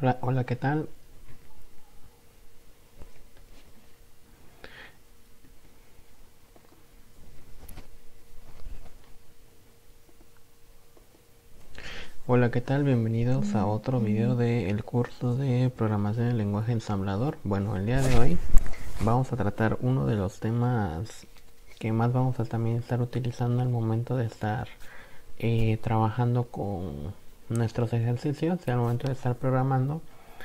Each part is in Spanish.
Hola, hola, ¿qué tal? Hola, ¿qué tal? Bienvenidos a otro video del curso de programación en lenguaje ensamblador. Bueno, el día de hoy vamos a tratar uno de los temas que más vamos a también estar utilizando al momento de estar trabajando con nuestros ejercicios y al momento de estar programando,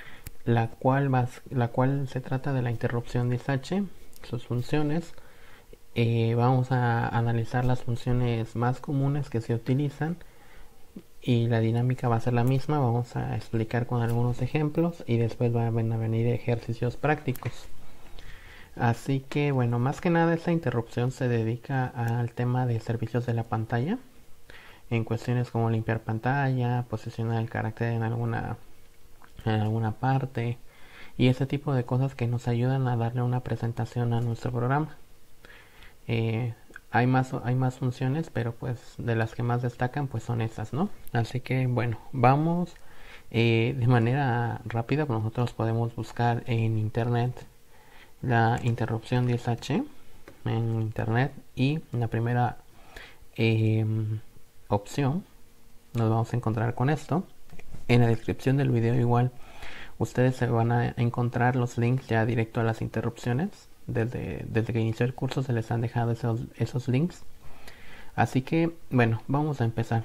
la cual se trata de la interrupción disache, sus funciones. Vamos a analizar las funciones más comunes que se utilizan y la dinámica va a ser la misma. Vamos a explicar con algunos ejemplos y después van a venir ejercicios prácticos. Así que bueno, más que nada esta interrupción se dedica al tema de servicios de la pantalla, en cuestiones como limpiar pantalla, posicionar el carácter en alguna parte y ese tipo de cosas que nos ayudan a darle una presentación a nuestro programa. Eh, hay más funciones, pero pues de las que más destacan pues son esas, ¿no? Así que bueno, vamos de manera rápida. Pues nosotros podemos buscar en internet la interrupción 10H en internet y la primera eh, opción nos vamos a encontrar con esto. En la descripción del video igual ustedes se van a encontrar los links ya directo a las interrupciones. Desde que inició el curso se les han dejado esos links. Así que, bueno, vamos a empezar.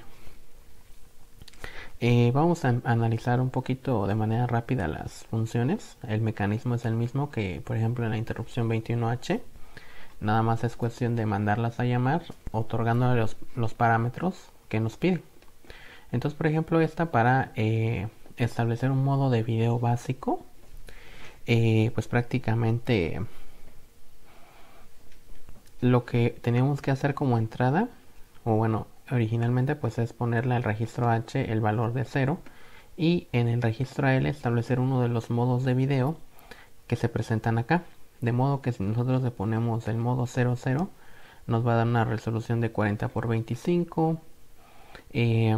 Vamos a analizar un poquito de manera rápida las funciones. El mecanismo es el mismo que, por ejemplo, en la interrupción 21H. Nada más es cuestión de mandarlas a llamar, otorgándole los parámetros que nos piden. Entonces, por ejemplo, esta para establecer un modo de video básico, pues prácticamente lo que tenemos que hacer como entrada, o bueno, originalmente pues es ponerle al registro H el valor de 0 y en el registro L establecer uno de los modos de video que se presentan acá. De modo que si nosotros le ponemos el modo 00 nos va a dar una resolución de 40 por 25 eh,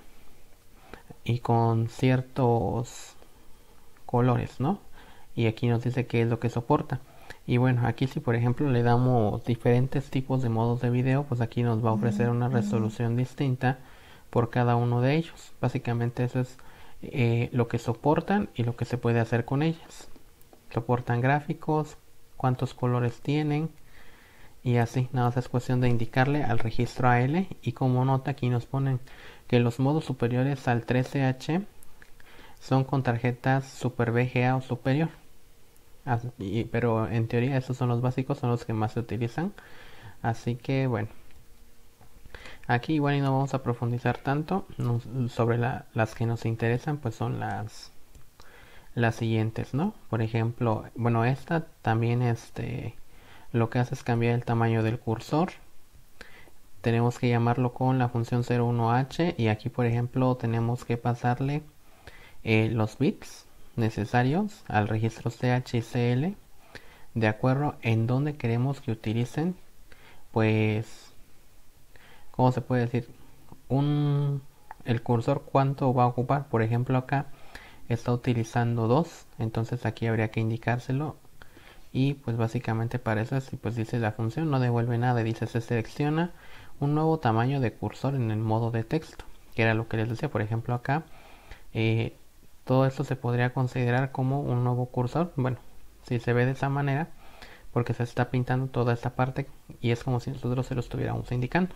y con ciertos colores, ¿no? Y aquí nos dice qué es lo que soporta. Y bueno, aquí si por ejemplo le damos diferentes tipos de modos de video, pues aquí nos va a ofrecer una resolución distinta por cada uno de ellos. Básicamente eso es lo que soportan y lo que se puede hacer con ellas. Soportan gráficos, cuántos colores tienen y así. Nada más es cuestión de indicarle al registro AL. Y como nota aquí nos ponen que los modos superiores al 13H son con tarjetas Super VGA o superior. Pero en teoría esos son los básicos, son los que más se utilizan. Así que bueno, aquí igual y no vamos a profundizar tanto sobre las que nos interesan, pues son las siguientes, ¿no? Por ejemplo, bueno, esta también lo que hace es cambiar el tamaño del cursor. Tenemos que llamarlo con la función 01H y aquí por ejemplo tenemos que pasarle los bits necesarios al registro CH y CL de acuerdo en donde queremos que utilicen, pues, ¿cómo se puede decir? El cursor cuánto va a ocupar. Por ejemplo acá está utilizando 2, entonces aquí habría que indicárselo y pues básicamente para eso es, pues dice la función no devuelve nada, dice se selecciona un nuevo tamaño de cursor en el modo de texto, que era lo que les decía. Por ejemplo acá eh, todo esto se podría considerar como un nuevo cursor. Bueno, si se ve de esa manera, porque se está pintando toda esta parte y es como si nosotros se lo estuviéramos indicando.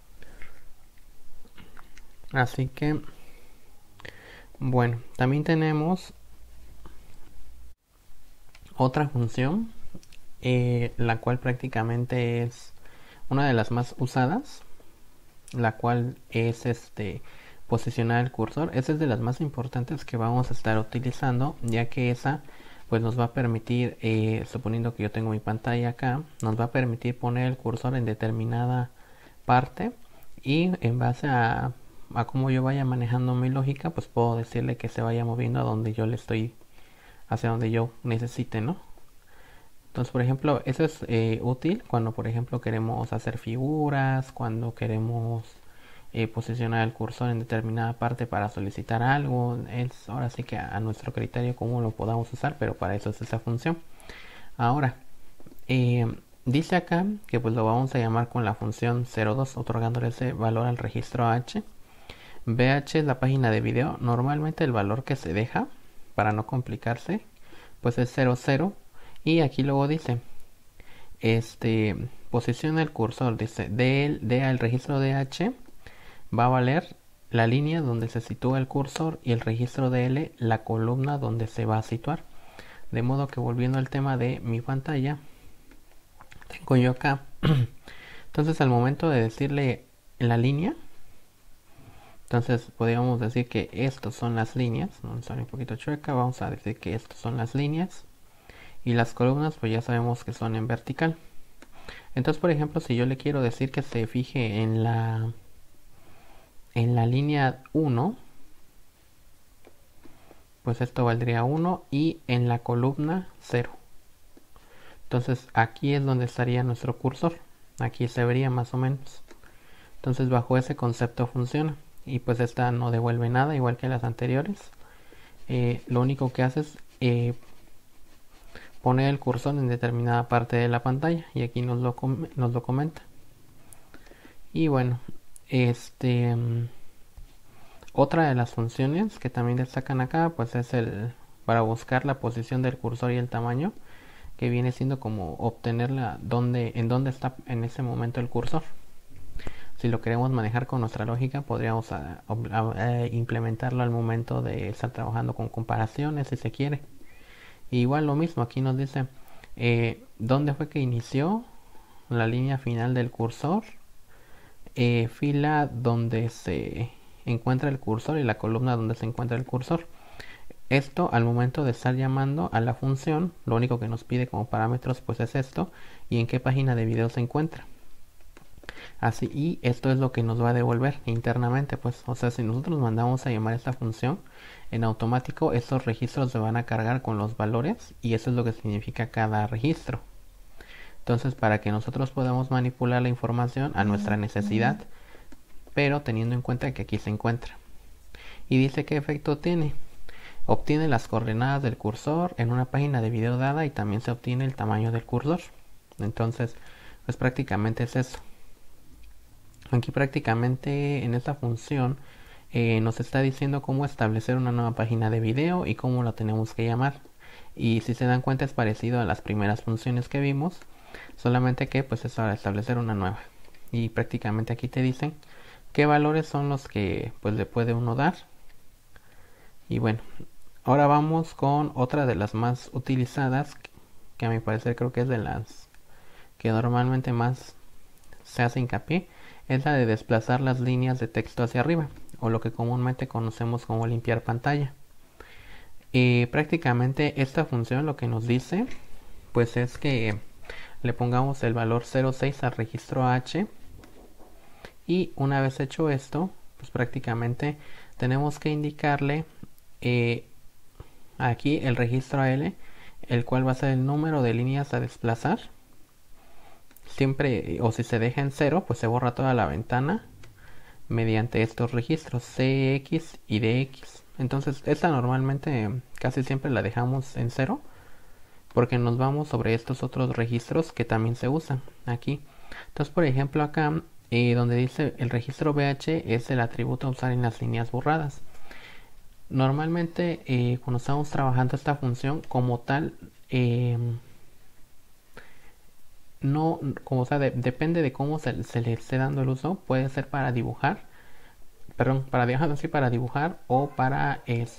Así que, bueno, también tenemos otra función, la cual prácticamente es una de las más usadas, la cual es posicionar el cursor. Esa es de las más importantes que vamos a estar utilizando, ya que esa pues nos va a permitir, suponiendo que yo tengo mi pantalla acá, nos va a permitir poner el cursor en determinada parte y en base a cómo yo vaya manejando mi lógica, pues puedo decirle que se vaya moviendo a donde yo le estoy, hacia donde yo necesite, ¿no? Entonces, por ejemplo, eso es útil cuando, por ejemplo, queremos hacer figuras, cuando queremos posicionar el cursor en determinada parte para solicitar algo. Es ahora sí que a nuestro criterio cómo lo podamos usar, pero para eso es esa función. Ahora, dice acá que pues lo vamos a llamar con la función 02, otorgándole ese valor al registro H. BH es la página de video. Normalmente el valor que se deja, para no complicarse, pues es 00. Y aquí luego dice, posiciona el cursor, dice, de al registro DH va a valer la línea donde se sitúa el cursor y el registro de L la columna donde se va a situar. De modo que volviendo al tema de mi pantalla, tengo yo acá. Entonces al momento de decirle la línea, entonces podríamos decir que estos son las líneas. Vamos a salir un poquito chueca, vamos a decir que estos son las líneas. Y las columnas pues ya sabemos que son en vertical. Entonces por ejemplo si yo le quiero decir que se fije en la línea 1, pues esto valdría 1 y en la columna 0. Entonces aquí es donde estaría nuestro cursor. Aquí se vería más o menos. Entonces bajo ese concepto funciona. Y pues esta no devuelve nada, igual que las anteriores. Lo único que hace es poner el cursor en determinada parte de la pantalla. Y aquí nos lo comenta. Y bueno, otra de las funciones que también destacan acá, pues es para buscar la posición del cursor y el tamaño, que viene siendo como obtener en dónde está en ese momento el cursor. Si lo queremos manejar con nuestra lógica, podríamos implementarlo al momento de estar trabajando con comparaciones, si se quiere. Y igual lo mismo, aquí nos dice dónde fue que inició la línea final del cursor, fila donde se encuentra el cursor y la columna donde se encuentra el cursor. Esto al momento de estar llamando a la función, lo único que nos pide como parámetros pues es esto y en qué página de video se encuentra. Así, y esto es lo que nos va a devolver internamente, pues, o sea, si nosotros mandamos a llamar esta función, en automático estos registros se van a cargar con los valores y eso es lo que significa cada registro. Entonces, para que nosotros podamos manipular la información a nuestra necesidad, pero teniendo en cuenta que aquí se encuentra. Y dice qué efecto tiene. Obtiene las coordenadas del cursor en una página de video dada y también se obtiene el tamaño del cursor. Entonces, pues prácticamente es eso. Aquí prácticamente en esta función nos está diciendo cómo establecer una nueva página de video y cómo la tenemos que llamar. Y si se dan cuenta es parecido a las primeras funciones que vimos, solamente que pues es para establecer una nueva. Y prácticamente aquí te dicen qué valores son los que pues le puede uno dar. Y bueno, ahora vamos con otra de las más utilizadas, que a mi parecer creo que es de las que normalmente más se hace hincapié, es la de desplazar las líneas de texto hacia arriba, o lo que comúnmente conocemos como limpiar pantalla. Prácticamente esta función lo que nos dice pues es que le pongamos el valor 06 al registro H y una vez hecho esto pues prácticamente tenemos que indicarle aquí el registro L, el cual va a ser el número de líneas a desplazar. Siempre, o si se deja en 0, pues se borra toda la ventana mediante estos registros CX y DX. Entonces esta normalmente casi siempre la dejamos en 0 porque nos vamos sobre estos otros registros que también se usan aquí. Entonces por ejemplo acá donde dice el registro BH es el atributo a usar en las líneas borradas. Normalmente cuando estamos trabajando esta función como tal, no, como sea, depende de cómo se le esté dando el uso, puede ser para dibujar, perdón, para dibujar o para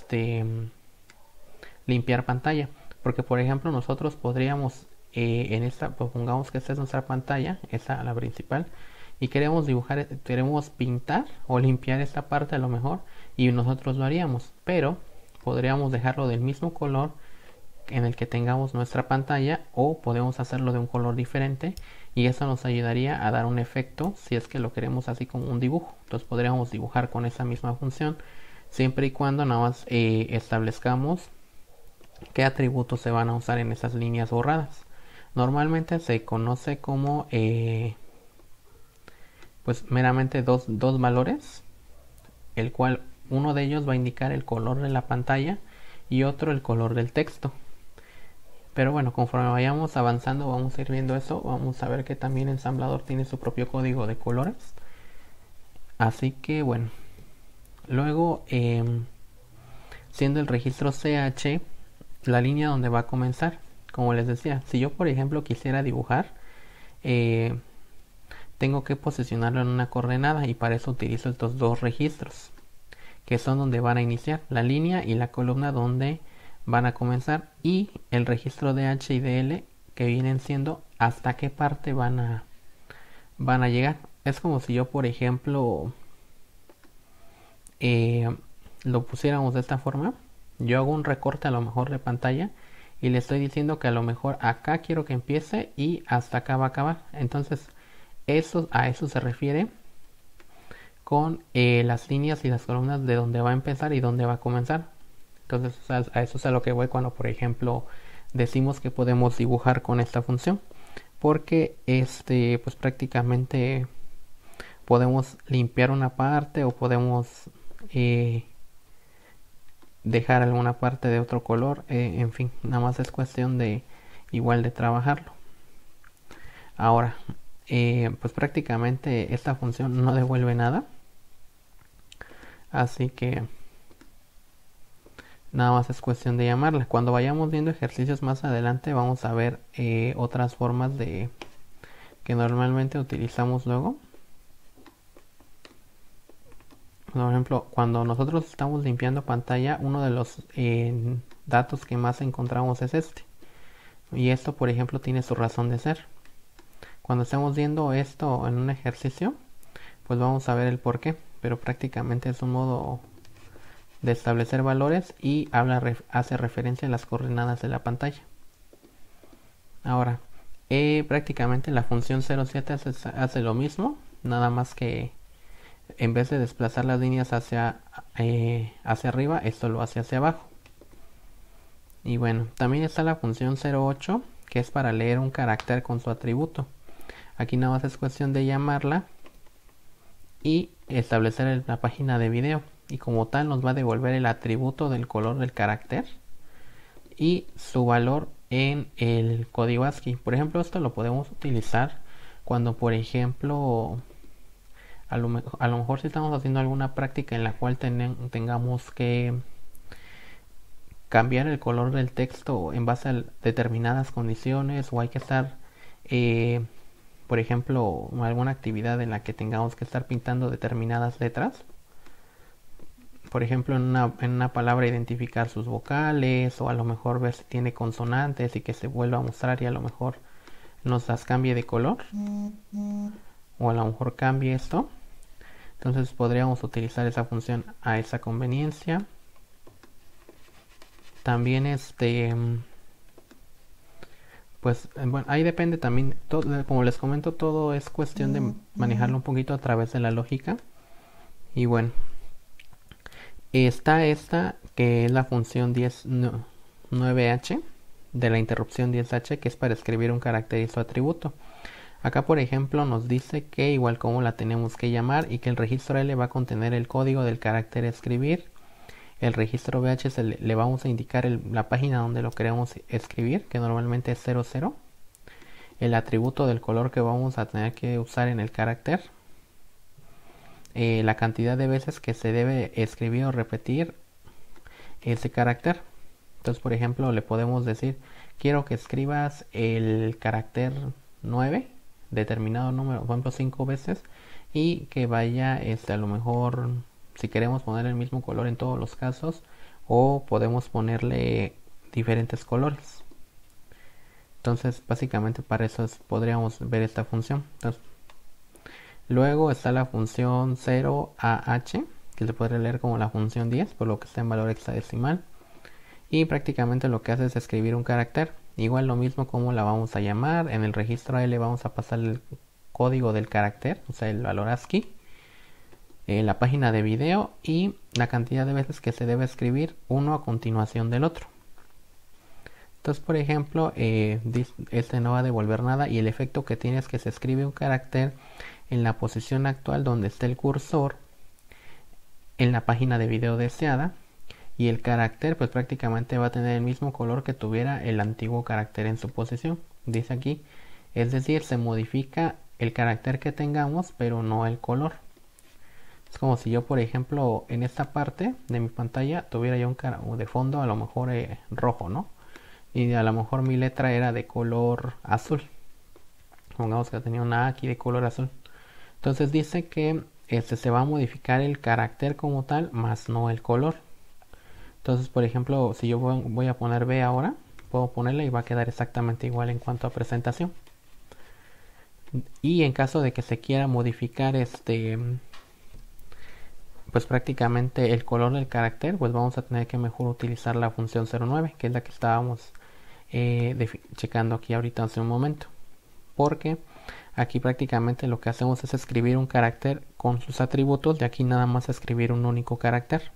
limpiar pantalla, porque por ejemplo nosotros podríamos en esta, pues, pongamos que esta es nuestra pantalla, esta la principal, y queremos dibujar, queremos pintar o limpiar esta parte a lo mejor, y nosotros lo haríamos, pero podríamos dejarlo del mismo color en el que tengamos nuestra pantalla o podemos hacerlo de un color diferente y eso nos ayudaría a dar un efecto si es que lo queremos así como un dibujo. Entonces podríamos dibujar con esa misma función siempre y cuando nada más establezcamos qué atributos se van a usar en esas líneas borradas. Normalmente se conoce como pues meramente dos valores, el cual uno de ellos va a indicar el color de la pantalla y otro el color del texto. Pero bueno, conforme vayamos avanzando vamos a ir viendo eso. Vamos a ver que también Ensamblador tiene su propio código de colores. Así que bueno, luego siendo el registro CH la línea donde va a comenzar. Como les decía, si yo por ejemplo quisiera dibujar, tengo que posicionarlo en una coordenada y para eso utilizo estos dos registros, que son donde van a iniciar, la línea y la columna donde van a comenzar, y el registro de H y de L, que vienen siendo hasta qué parte van a llegar. Es como si yo por ejemplo lo pusiéramos de esta forma. Yo hago un recorte a lo mejor de pantalla y le estoy diciendo que a lo mejor acá quiero que empiece y hasta acá va a acabar. Entonces a eso se refiere con las líneas y las columnas de donde va a empezar y donde va a comenzar. Entonces a eso es a lo que voy cuando por ejemplo decimos que podemos dibujar con esta función, porque pues prácticamente podemos limpiar una parte o podemos dejar alguna parte de otro color, en fin, nada más es cuestión de igual de trabajarlo. Ahora pues prácticamente esta función no devuelve nada, así que nada más es cuestión de llamarla. Cuando vayamos viendo ejercicios más adelante vamos a ver otras formas de que normalmente utilizamos luego. Por ejemplo, cuando nosotros estamos limpiando pantalla, uno de los datos que más encontramos es este. Y esto, por ejemplo, tiene su razón de ser. Cuando estamos viendo esto en un ejercicio, pues vamos a ver el por qué. Pero prácticamente es un modo de establecer valores y hace referencia a las coordenadas de la pantalla. Ahora, prácticamente la función 07 hace lo mismo, nada más que en vez de desplazar las líneas hacia arriba, esto lo hace hacia abajo. Y bueno, también está la función 08, que es para leer un carácter con su atributo. Aquí nada más es cuestión de llamarla y establecer la página de video. Y como tal nos va a devolver el atributo del color del carácter y su valor en el código ASCII. Por ejemplo, esto lo podemos utilizar cuando, por ejemplo, a lo mejor si estamos haciendo alguna práctica en la cual tengamos que cambiar el color del texto en base a determinadas condiciones, o hay que estar por ejemplo alguna actividad en la que tengamos que estar pintando determinadas letras, por ejemplo en una palabra identificar sus vocales, o a lo mejor ver si tiene consonantes y que se vuelva a mostrar y a lo mejor nos las cambie de color, o a lo mejor cambie esto. Entonces podríamos utilizar esa función a esa conveniencia. También pues bueno, ahí depende también, como les comento, todo es cuestión de manejarlo un poquito a través de la lógica. Y bueno, está esta que es la función 9h de la interrupción 10h, que es para escribir un carácter y su atributo. Acá por ejemplo nos dice que igual como la tenemos que llamar, y que el registro L va a contener el código del carácter a escribir. El registro BH le vamos a indicar la página donde lo queremos escribir, que normalmente es 00. El atributo del color que vamos a tener que usar en el carácter. La cantidad de veces que se debe escribir o repetir ese carácter. Entonces por ejemplo le podemos decir: quiero que escribas el carácter 9, determinado número, por ejemplo 5 veces, y que vaya a lo mejor, si queremos poner el mismo color en todos los casos, o podemos ponerle diferentes colores. Entonces básicamente para eso podríamos ver esta función. Entonces, luego está la función 0AH, que se puede leer como la función 10, por lo que está en valor hexadecimal, y prácticamente lo que hace es escribir un carácter. Igual lo mismo como la vamos a llamar. En el registro L vamos a pasar el código del carácter, o sea el valor ASCII, la página de video y la cantidad de veces que se debe escribir uno a continuación del otro. Entonces por ejemplo este no va a devolver nada, y el efecto que tiene es que se escribe un carácter en la posición actual donde está el cursor en la página de video deseada, y el carácter pues prácticamente va a tener el mismo color que tuviera el antiguo carácter en su posición, dice aquí. Es decir, se modifica el carácter que tengamos, pero no el color. Es como si yo, por ejemplo, en esta parte de mi pantalla tuviera yo un de fondo a lo mejor rojo, ¿no? Y a lo mejor mi letra era de color azul. Pongamos que tenía una A aquí de color azul. Entonces dice que se va a modificar el carácter como tal, más no el color. Entonces, por ejemplo, si yo voy a poner B ahora, puedo ponerla y va a quedar exactamente igual en cuanto a presentación. Y en caso de que se quiera modificar pues prácticamente el color del carácter, pues vamos a tener que mejor utilizar la función 09, que es la que estábamos checando aquí ahorita hace un momento, porque aquí prácticamente lo que hacemos es escribir un carácter con sus atributos, de aquí nada más escribir un único carácter.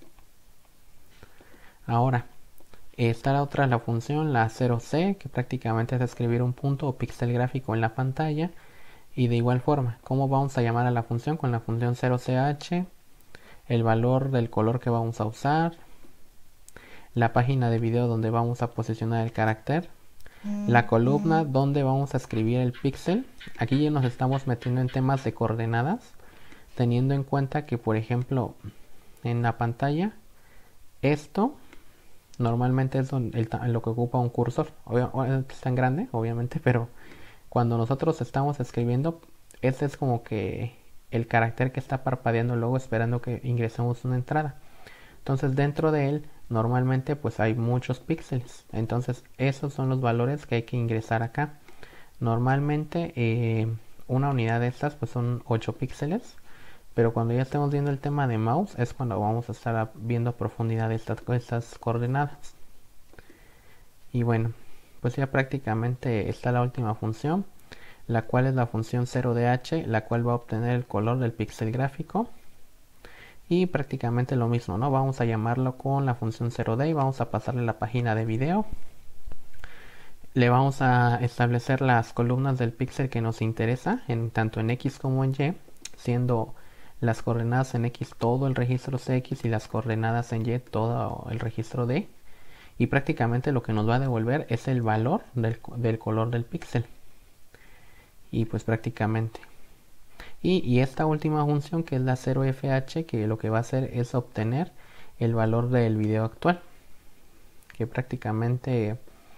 Ahora está la otra, la función, la 0c, que prácticamente es escribir un punto o píxel gráfico en la pantalla. Y de igual forma, ¿cómo vamos a llamar a la función? Con la función 0ch, el valor del color que vamos a usar, la página de video donde vamos a posicionar el carácter, la columna donde vamos a escribir el píxel. Aquí ya nos estamos metiendo en temas de coordenadas, teniendo en cuenta que, por ejemplo, en la pantalla, esto normalmente es lo que ocupa un cursor. Es tan grande, obviamente, pero cuando nosotros estamos escribiendo, este es como que el carácter que está parpadeando luego esperando que ingresemos una entrada. Entonces dentro de él normalmente pues hay muchos píxeles. Entonces esos son los valores que hay que ingresar acá. Normalmente una unidad de estas pues son 8 píxeles. Pero cuando ya estemos viendo el tema de mouse es cuando vamos a estar viendo a profundidad estas coordenadas. Y bueno, pues ya prácticamente está la última función, la cual es la función 0dh, la cual va a obtener el color del píxel gráfico. Y prácticamente lo mismo, ¿no? Vamos a llamarlo con la función 0d y vamos a pasarle la página de video. Le vamos a establecer las columnas del píxel que nos interesa, tanto en X como en Y, siendo las coordenadas en X todo el registro CX y las coordenadas en Y todo el registro D. Y prácticamente lo que nos va a devolver es el valor del color del píxel. Y pues prácticamente. Y esta última función, que es la 0fh, que lo que va a hacer es obtener el valor del video actual. Que prácticamente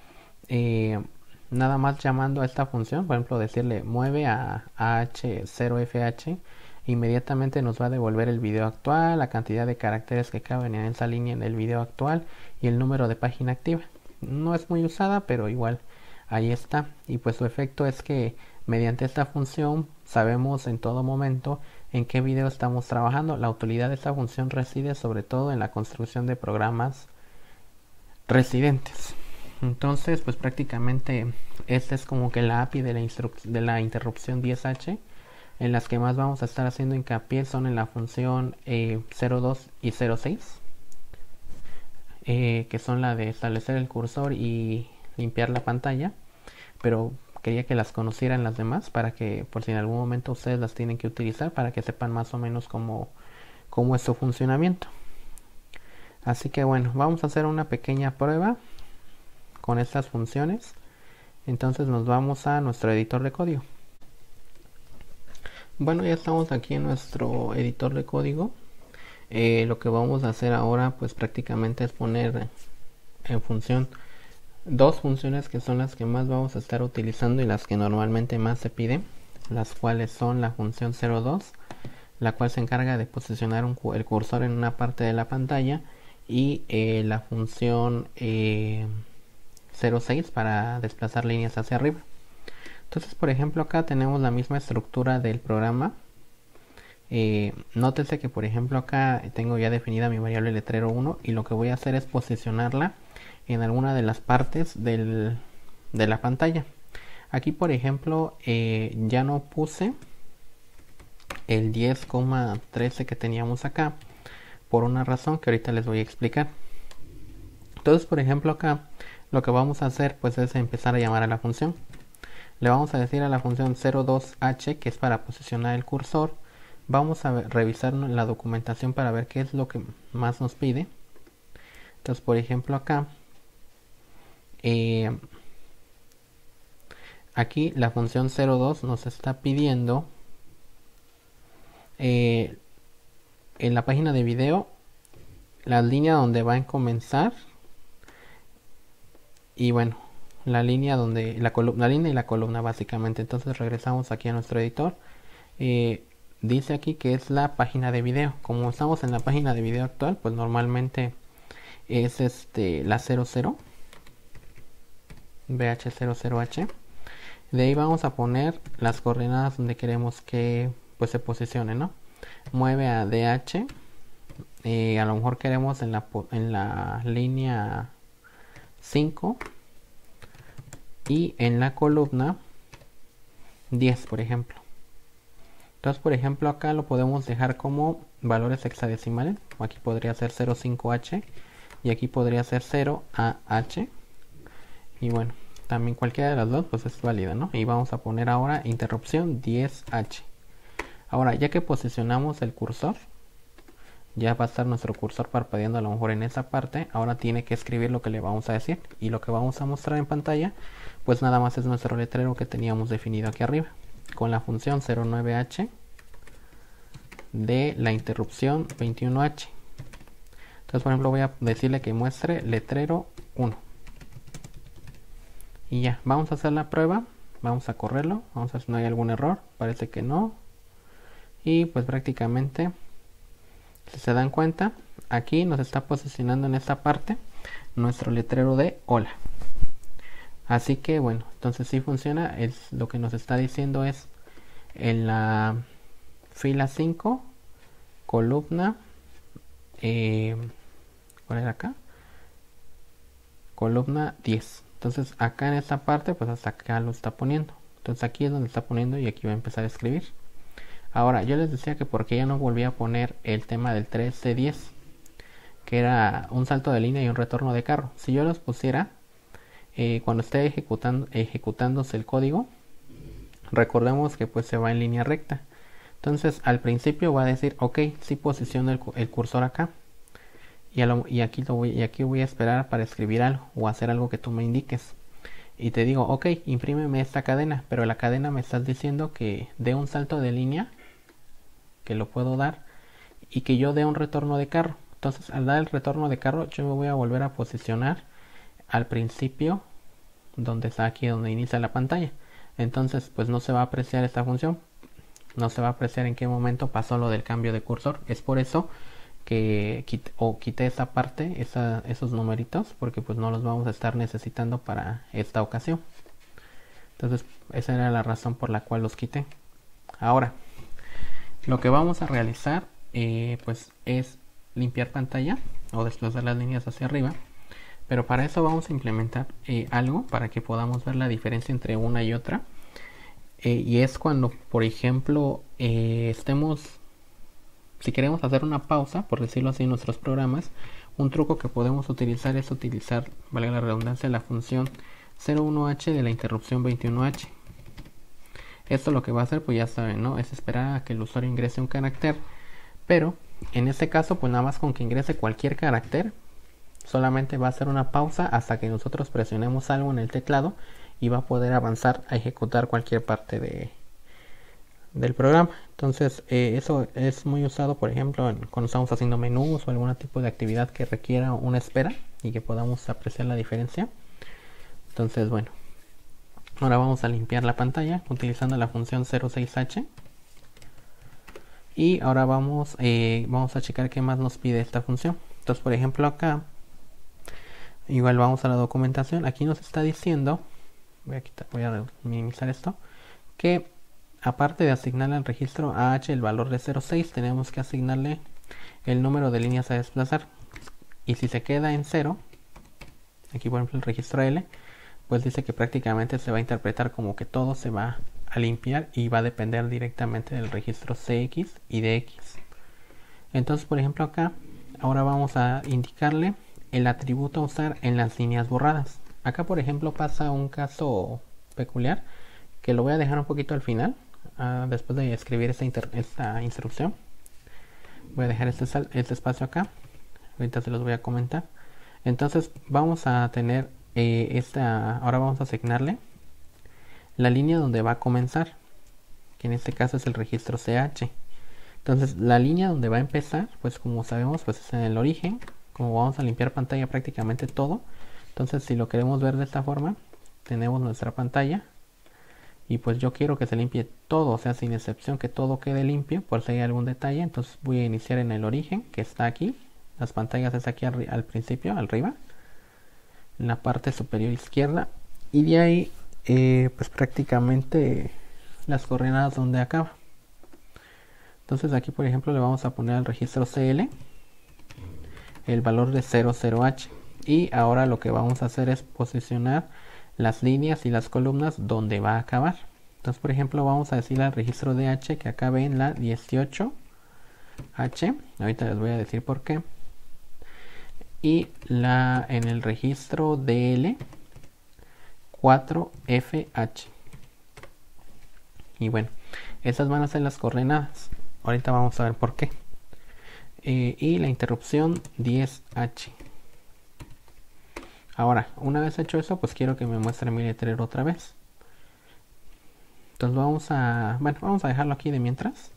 nada más llamando a esta función, por ejemplo decirle mueve a h0fh, inmediatamente nos va a devolver el video actual, la cantidad de caracteres que caben en esa línea en el video actual y el número de página activa. No es muy usada, pero igual ahí está. Y pues su efecto es que mediante esta función sabemos en todo momento en qué video estamos trabajando. La utilidad de esta función reside sobre todo en la construcción de programas residentes. Entonces pues prácticamente esta es como que la API de la interrupción 10H. En las que más vamos a estar haciendo hincapié son en la función 02 y 06, que son la de establecer el cursor y limpiar la pantalla, pero quería que las conocieran las demás para que por si en algún momento ustedes las tienen que utilizar, para que sepan más o menos cómo es su funcionamiento. Así que bueno, vamos a hacer una pequeña prueba con estas funciones. Entonces nos vamos a nuestro editor de código. Bueno, ya estamos aquí en nuestro editor de código. Lo que vamos a hacer ahora pues prácticamente es poner en función dos funciones que son las que más vamos a estar utilizando y las que normalmente más se piden, las cuales son la función 02, la cual se encarga de posicionar el cursor en una parte de la pantalla, y la función 06 para desplazar líneas hacia arriba. Entonces, por ejemplo, acá tenemos la misma estructura del programa. Nótese que, por ejemplo, acá tengo ya definida mi variable letrero 1 y lo que voy a hacer es posicionarla en alguna de las partes de la pantalla. Aquí, por ejemplo, ya no puse el 10,13 que teníamos acá por una razón que ahorita les voy a explicar. Entonces, por ejemplo, acá lo que vamos a hacer pues es empezar a llamar a la función. Le vamos a decir a la función 02h, que es para posicionar el cursor. Vamos a revisar la documentación para ver qué es lo que más nos pide. Entonces, por ejemplo, acá aquí la función 02 nos está pidiendo en la página de video la línea donde va a comenzar y bueno, la línea donde la línea y la columna básicamente. Entonces regresamos aquí a nuestro editor. Dice aquí que es la página de video. Como estamos en la página de video actual, pues normalmente es la 00 bh00h. De ahí vamos a poner las coordenadas donde queremos que pues se posicione, ¿no? Mueve a DH. A lo mejor queremos en la línea 5 y en la columna 10, por ejemplo. Entonces, por ejemplo, acá lo podemos dejar como valores hexadecimales. Aquí podría ser 05h y aquí podría ser 0AH. Y bueno, también cualquiera de las dos pues es válida, ¿no? Y vamos a poner ahora interrupción 10h. Ahora, ya que posicionamos el cursor, ya va a estar nuestro cursor parpadeando a lo mejor en esa parte. Ahora tiene que escribir lo que le vamos a decir. Y lo que vamos a mostrar en pantalla, pues nada más es nuestro letrero que teníamos definido aquí arriba, con la función 09h de la interrupción 21h. Entonces, por ejemplo, voy a decirle que muestre letrero 1. Y ya, vamos a hacer la prueba. Vamos a correrlo. Vamos a ver si no hay algún error. Parece que no. Y pues prácticamente, si se dan cuenta, aquí nos está posicionando en esta parte nuestro letrero de hola. Así que bueno, entonces sí funciona. Lo que nos está diciendo es en la fila 5, columna, ¿cuál era acá? Columna 10. Entonces acá en esta parte, pues hasta acá lo está poniendo. Entonces aquí es donde está poniendo y aquí va a empezar a escribir. Ahora, yo les decía que porque ya no volví a poner el tema del 3C10, que era un salto de línea y un retorno de carro. Si yo los pusiera, cuando esté ejecutándose el código, recordemos que pues se va en línea recta. Entonces al principio va a decir, ok, sí posiciono el cursor acá. Y aquí voy a esperar para escribir algo o hacer algo que tú me indiques. Y te digo, ok, imprímeme esta cadena, pero la cadena me estás diciendo que dé un salto de línea, que lo puedo dar, y que yo dé un retorno de carro. Entonces al dar el retorno de carro yo me voy a volver a posicionar al principio, donde está aquí, donde inicia la pantalla. Entonces pues no se va a apreciar esta función, no se va a apreciar en qué momento pasó lo del cambio de cursor. Es por eso que quité esa parte, esos numeritos, porque pues no los vamos a estar necesitando para esta ocasión. Entonces esa era la razón por la cual los quité. Ahora lo que vamos a realizar pues es limpiar pantalla o desplazar las líneas hacia arriba, pero para eso vamos a implementar algo para que podamos ver la diferencia entre una y otra. Y es cuando, por ejemplo, si queremos hacer una pausa, por decirlo así, en nuestros programas, un truco que podemos utilizar es utilizar, valga la redundancia, la función 01h de la interrupción 21h. Esto lo que va a hacer, pues ya saben, ¿no? Es esperar a que el usuario ingrese un carácter, pero en este caso, pues nada más con que ingrese cualquier carácter, solamente va a hacer una pausa hasta que nosotros presionemos algo en el teclado y va a poder avanzar a ejecutar cualquier parte del programa. Entonces eso es muy usado, por ejemplo, cuando estamos haciendo menús o algún tipo de actividad que requiera una espera y que podamos apreciar la diferencia. Entonces bueno, ahora vamos a limpiar la pantalla utilizando la función 06h y ahora vamos a checar qué más nos pide esta función. Entonces, por ejemplo, acá igual vamos a la documentación. Aquí nos está diciendo, voy a minimizar esto, que aparte de asignarle al registro AH el valor de 0,6, tenemos que asignarle el número de líneas a desplazar. Y si se queda en 0, aquí por ejemplo el registro L, pues dice que prácticamente se va a interpretar como que todo se va a limpiar y va a depender directamente del registro CX y DX. Entonces, por ejemplo, acá ahora vamos a indicarle el atributo a usar en las líneas borradas. Acá, por ejemplo, pasa un caso peculiar, que lo voy a dejar un poquito al final, después de escribir esta instrucción. Voy a dejar este espacio acá, ahorita se los voy a comentar. Entonces vamos a tener ahora vamos a asignarle la línea donde va a comenzar, que en este caso es el registro CH. Entonces la línea donde va a empezar, pues como sabemos, pues es en el origen. Como vamos a limpiar pantalla prácticamente todo, entonces si lo queremos ver de esta forma, tenemos nuestra pantalla y pues yo quiero que se limpie todo, o sea, sin excepción, que todo quede limpio por si hay algún detalle. Entonces voy a iniciar en el origen, que está aquí. Las pantallas es aquí al principio, arriba, en la parte superior izquierda, y de ahí pues prácticamente las coordenadas donde acaba. Entonces aquí, por ejemplo, le vamos a poner al registro CL el valor de 00H, y ahora lo que vamos a hacer es posicionar las líneas y las columnas donde va a acabar. Entonces, por ejemplo, vamos a decirle al registro DH que acabe en la 18H. Ahorita les voy a decir por qué. Y en el registro DL 4FH. Y bueno, esas van a ser las coordenadas. Ahorita vamos a ver por qué. Y la interrupción 10H. Ahora, una vez hecho eso, pues quiero que me muestre mi letrero otra vez. Entonces vamos a dejarlo aquí de mientras.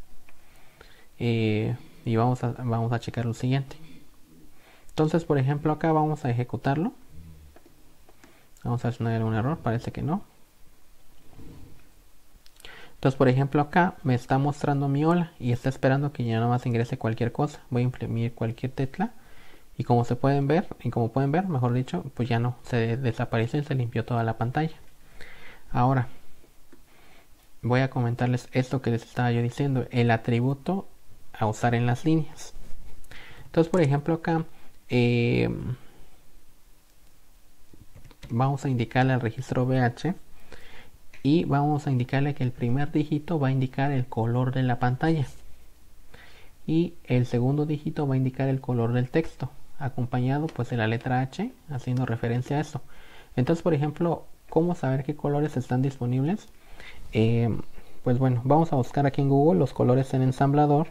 Y vamos a checar lo siguiente. Entonces, por ejemplo, acá vamos a ejecutarlo. Vamos a ver si no hay algún error, parece que no. Entonces, por ejemplo, acá me está mostrando mi hola y está esperando que ya nada más ingrese cualquier cosa. Voy a imprimir cualquier tecla y como pueden ver, mejor dicho, pues ya no, se desapareció y se limpió toda la pantalla. Ahora, voy a comentarles esto que les estaba yo diciendo, el atributo a usar en las líneas. Entonces, por ejemplo, acá vamos a indicarle al registro BH y vamos a indicarle que el primer dígito va a indicar el color de la pantalla y el segundo dígito va a indicar el color del texto, acompañado pues de la letra H, haciendo referencia a eso. Entonces, por ejemplo, ¿cómo saber qué colores están disponibles? Pues bueno, vamos a buscar aquí en Google los colores en ensamblador.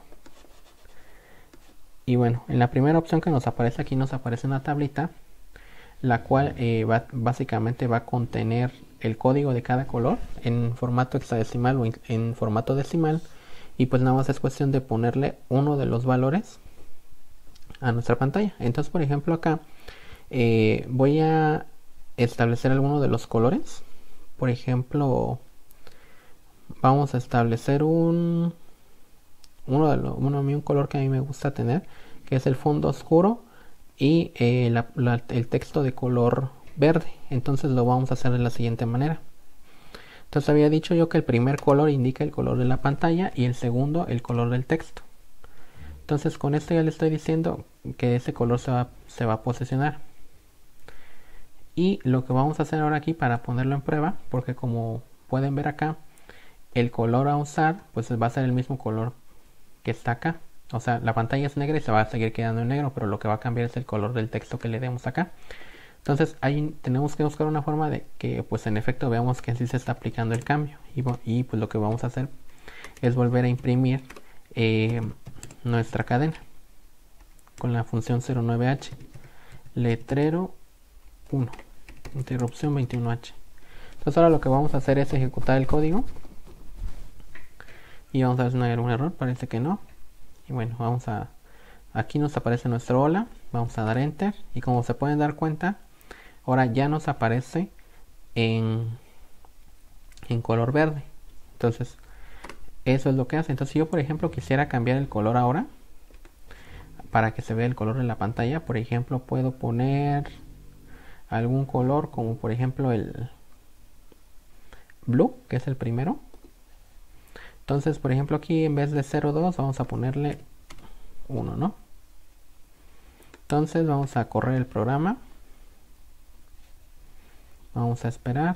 Y bueno, en la primera opción que nos aparece aquí, nos aparece una tablita, la cual básicamente va a contener el código de cada color en formato hexadecimal o en formato decimal. Y pues nada más es cuestión de ponerle uno de los valores a nuestra pantalla. Entonces, por ejemplo, acá voy a establecer alguno de los colores. Por ejemplo, vamos a establecer un color que a mí me gusta tener, que es el fondo oscuro y el texto de color verde. Entonces lo vamos a hacer de la siguiente manera. Entonces había dicho yo que el primer color indica el color de la pantalla y el segundo el color del texto. Entonces con esto ya le estoy diciendo que ese color se va a posicionar. Y lo que vamos a hacer ahora aquí para ponerlo en prueba, porque como pueden ver acá, el color a usar pues va a ser el mismo color que está acá. O sea, la pantalla es negra y se va a seguir quedando en negro, pero lo que va a cambiar es el color del texto que le demos acá. Entonces ahí tenemos que buscar una forma de que pues en efecto veamos que así se está aplicando el cambio. Y pues lo que vamos a hacer es volver a imprimir nuestra cadena con la función 09H. Letrero 1, interrupción 21H. Entonces ahora lo que vamos a hacer es ejecutar el código. Y vamos a ver si no hay algún error, parece que no. Y bueno, aquí nos aparece nuestro hola, vamos a dar enter y como se pueden dar cuenta, ahora ya nos aparece en color verde. Entonces, eso es lo que hace. Entonces, si yo por ejemplo quisiera cambiar el color ahora, para que se vea el color de la pantalla, por ejemplo, puedo poner algún color como por ejemplo el blue, que es el primero. Entonces, por ejemplo, aquí en vez de 02 vamos a ponerle 1, ¿no? Entonces vamos a correr el programa. Vamos a esperar.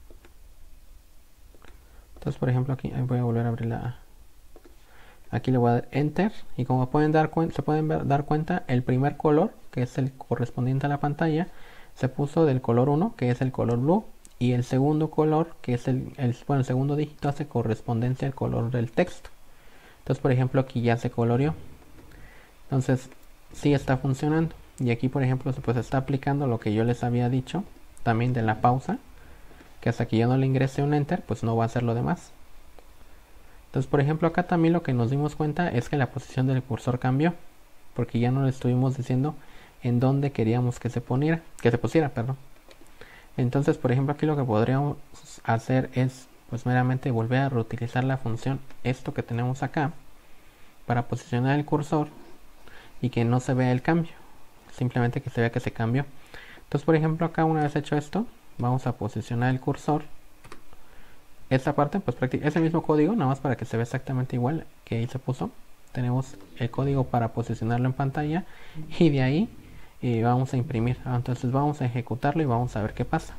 Entonces, por ejemplo, aquí voy a volver a abrir aquí le voy a dar enter y como se pueden dar cuenta, el primer color, que es el correspondiente a la pantalla, se puso del color 1, que es el color blue, y el segundo color, que es bueno, el segundo dígito hace correspondencia al color del texto. Entonces, por ejemplo, aquí ya se coloreó. Entonces, sí está funcionando. Y aquí, por ejemplo, pues está aplicando lo que yo les había dicho, también de la pausa, que hasta que yo no le ingrese un enter, pues no va a hacer lo demás. Entonces, por ejemplo, acá también lo que nos dimos cuenta es que la posición del cursor cambió, porque ya no le estuvimos diciendo en dónde queríamos que se pusiera, perdón. Entonces, por ejemplo, aquí lo que podríamos hacer es pues meramente volver a reutilizar la función esto que tenemos acá para posicionar el cursor y que no se vea el cambio, simplemente que se vea que se cambió. Entonces, por ejemplo, acá una vez hecho esto, vamos a posicionar el cursor. Esta parte, pues es el mismo código, nada más para que se vea exactamente igual que ahí se puso. Tenemos el código para posicionarlo en pantalla y de ahí vamos a imprimir. Entonces vamos a ejecutarlo y vamos a ver qué pasa.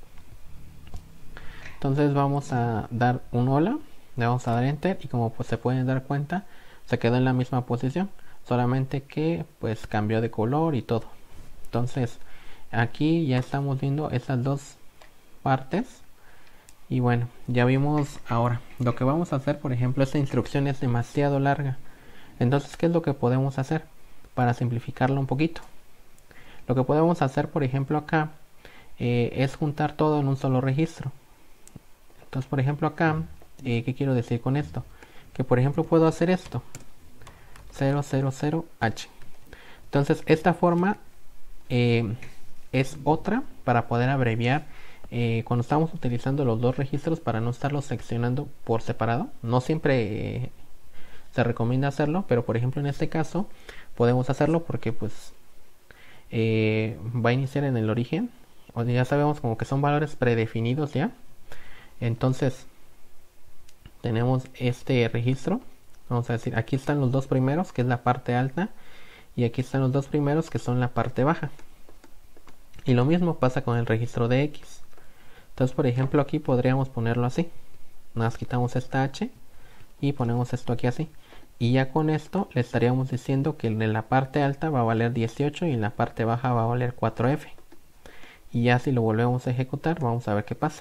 Entonces vamos a dar un hola, le vamos a dar enter y como pues se pueden dar cuenta, se quedó en la misma posición, solamente que pues cambió de color y todo. Entonces aquí ya estamos viendo estas dos partes. Y bueno, ya vimos ahora. Lo que vamos a hacer, por ejemplo, esta instrucción es demasiado larga. Entonces, ¿qué es lo que podemos hacer para simplificarlo un poquito? Lo que podemos hacer, por ejemplo, acá es juntar todo en un solo registro. Entonces, por ejemplo, acá, ¿qué quiero decir con esto? Que, por ejemplo, puedo hacer esto. 000H. Entonces, esta forma es otra para poder abreviar cuando estamos utilizando los dos registros para no estarlos seccionando por separado. No siempre se recomienda hacerlo, pero por ejemplo en este caso podemos hacerlo porque pues va a iniciar en el origen, o ya sabemos como que son valores predefinidos ya. Entonces tenemos este registro, vamos a decir, aquí están los dos primeros, que es la parte alta, y aquí están los dos primeros, que son la parte baja. Y lo mismo pasa con el registro de X. Entonces, por ejemplo, aquí podríamos ponerlo así. Nada más quitamos esta H y ponemos esto aquí así. Y ya con esto le estaríamos diciendo que en la parte alta va a valer 18 y en la parte baja va a valer 4F. Y ya si lo volvemos a ejecutar, vamos a ver qué pasa.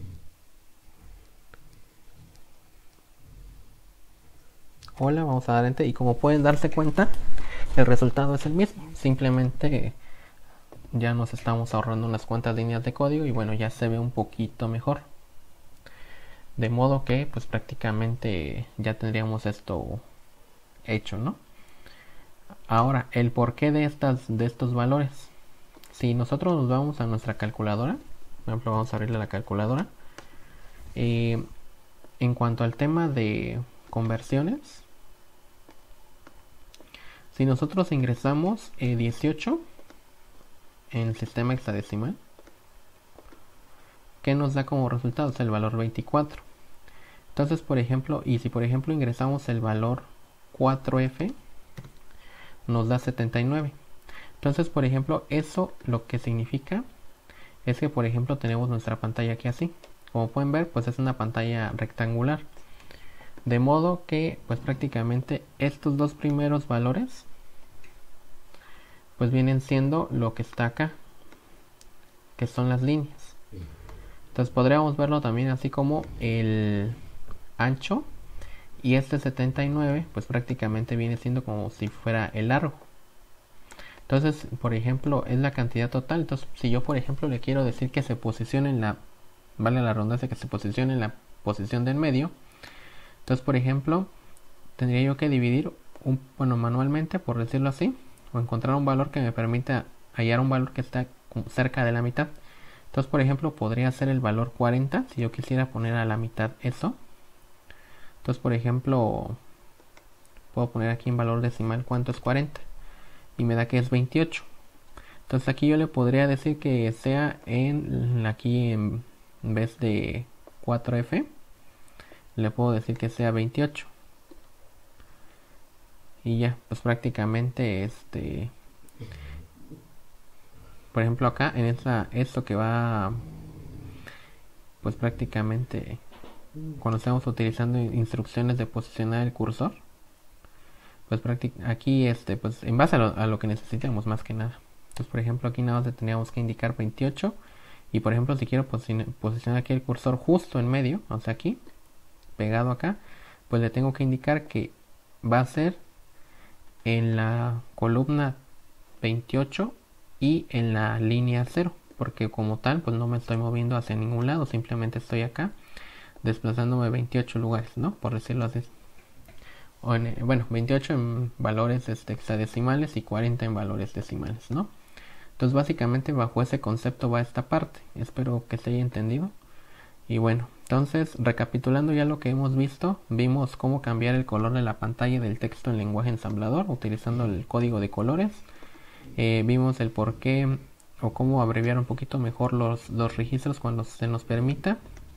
Hola, vamos a dar enter y como pueden darse cuenta, el resultado es el mismo. Simplemente ya nos estamos ahorrando unas cuantas líneas de código y bueno, ya se ve un poquito mejor. De modo que pues prácticamente ya tendríamos esto hecho, ¿no? Ahora, el porqué de estos valores. Si nosotros nos vamos a nuestra calculadora, por ejemplo, vamos a abrirle la calculadora. En cuanto al tema de conversiones, si nosotros ingresamos 18 en el sistema hexadecimal, ¿qué nos da como resultado? Es el valor 24. Entonces, por ejemplo, y si por ejemplo ingresamos el valor 4F, nos da 79. Entonces, por ejemplo, eso lo que significa es que, por ejemplo, tenemos nuestra pantalla aquí así. Como pueden ver, pues es una pantalla rectangular. De modo que, pues prácticamente estos dos primeros valores, pues vienen siendo lo que está acá, que son las líneas. Entonces podríamos verlo también así como el ancho, y este 79 pues prácticamente viene siendo como si fuera el largo. Entonces, por ejemplo, es la cantidad total. Entonces, si yo por ejemplo le quiero decir que se posicione en la, vale la redundancia, que se posicione en la posición del medio, entonces por ejemplo tendría yo que dividir manualmente, por decirlo así, o encontrar un valor que me permita hallar un valor que está cerca de la mitad. Entonces, por ejemplo, podría ser el valor 40 si yo quisiera poner a la mitad eso. Entonces, por ejemplo, puedo poner aquí en valor decimal cuánto es 40 y me da que es 28. Entonces aquí yo le podría decir que sea aquí en vez de 4F, le puedo decir que sea 28. Y ya, pues prácticamente por ejemplo acá en esto que va, pues prácticamente cuando estamos utilizando instrucciones de posicionar el cursor, pues aquí pues en base a lo que necesitamos más que nada. Entonces, por ejemplo, aquí nada más le tendríamos que indicar 28 Y por ejemplo, si quiero posicionar aquí el cursor justo en medio, o sea aquí, pegado acá, pues le tengo que indicar que va a ser en la columna 28 y en la línea 0, porque como tal pues no me estoy moviendo hacia ningún lado, simplemente estoy acá desplazándome 28 lugares, ¿no? Por decirlo así. Bueno, 28 en valores hexadecimales y 40 en valores decimales, ¿no? Entonces básicamente bajo ese concepto va esta parte. Espero que se haya entendido. Y bueno, entonces recapitulando ya lo que hemos visto, vimos cómo cambiar el color de la pantalla del texto en lenguaje ensamblador utilizando el código de colores. Vimos el por qué o cómo abreviar un poquito mejor los registros cuando se nos permita.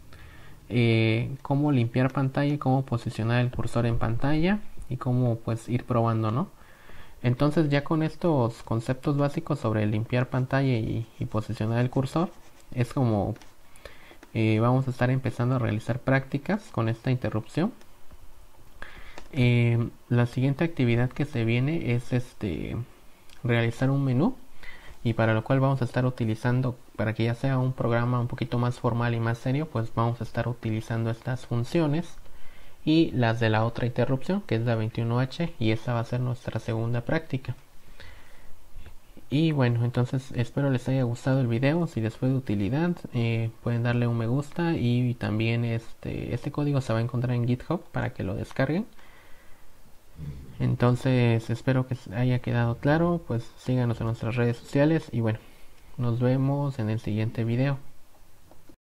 Cómo limpiar pantalla, cómo posicionar el cursor en pantalla y cómo pues ir probando, ¿no? Entonces ya con estos conceptos básicos sobre limpiar pantalla y posicionar el cursor, es como vamos a estar empezando a realizar prácticas con esta interrupción. La siguiente actividad que se viene es realizar un menú, y para lo cual vamos a estar utilizando, para que ya sea un programa un poquito más formal y más serio, pues vamos a estar utilizando estas funciones y las de la otra interrupción, que es la 21H, y esta va a ser nuestra segunda práctica. Y bueno, entonces espero les haya gustado el video. Si les fue de utilidad, pueden darle un me gusta, y también este código se va a encontrar en GitHub para que lo descarguen. Entonces espero que haya quedado claro. Pues síganos en nuestras redes sociales y bueno, nos vemos en el siguiente video.